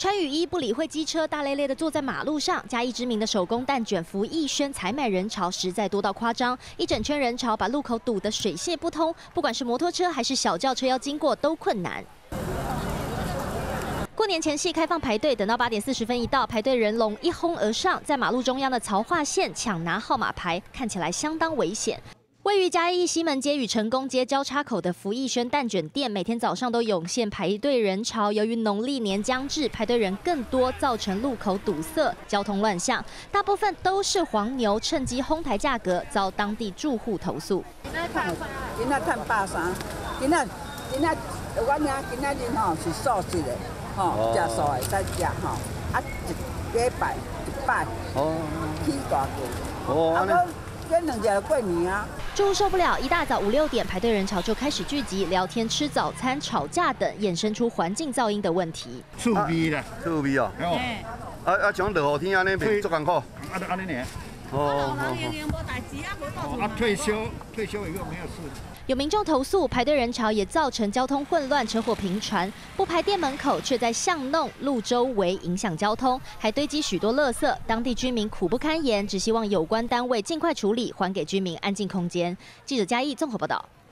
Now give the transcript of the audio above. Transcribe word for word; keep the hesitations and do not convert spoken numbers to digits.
穿雨衣不理会机车，大咧咧的坐在马路上。嘉义知名的手工蛋卷福义轩采买人潮实在多到夸张，一整圈人潮把路口堵得水泄不通，不管是摩托车还是小轿车要经过都困难。 过年前夕开放排队，等到八点四十分一到，排队人龙一哄而上，在马路中央的曹化线抢拿号码牌，看起来相当危险。位于嘉义西门街与成功街交叉口的福义轩蛋卷店，每天早上都涌现排队人潮。由于农历年将至，排队人更多，造成路口堵塞、交通乱象。大部分都是黄牛趁机哄抬价格，遭当地住户投诉。 今仔赚百三，今仔今仔我俩今仔日吼是素质的。 吼，食素的再食吼，啊一礼拜一摆，哦，起大价，哦，啊，我这两只过年啊。 住户受不了，一大早五六点排队人潮就开始聚集，聊天、吃早餐、吵架等，衍生出环境噪音的问题。 趣味啦， 趣味哦。啊啊，像落雨天安尼，袂足艰苦。啊， 安尼呢？ 哦。 啊，退休退休以后没有事。 有民众投诉，排队人潮也造成交通混乱、车祸频传。不排店门口，却在巷弄、路周围影响交通，还堆积许多垃圾。当地居民苦不堪言，只希望有关单位尽快处理，还给居民安静空间。记者嘉义综合报道。